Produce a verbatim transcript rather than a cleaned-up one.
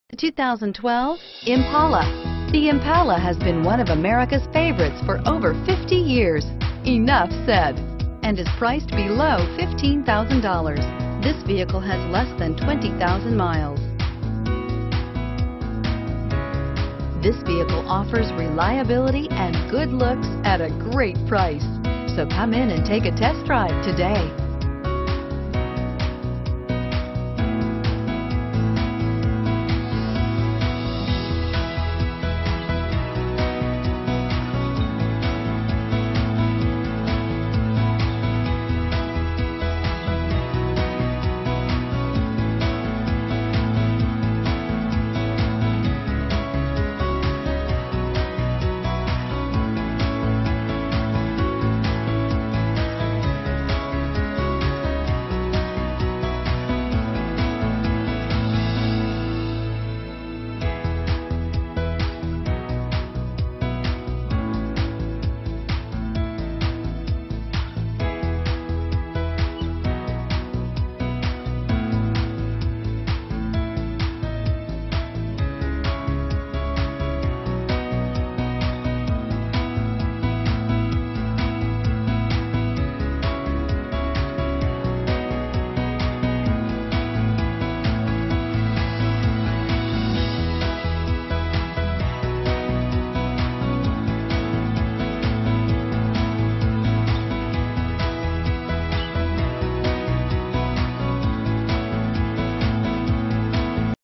two thousand twelve Impala. The Impala has been one of America's favorites for over fifty years. Enough said. And is priced below fifteen thousand dollars. This vehicle has less than twenty thousand miles. This vehicle offers reliability and good looks at a great price. So come in and take a test drive today.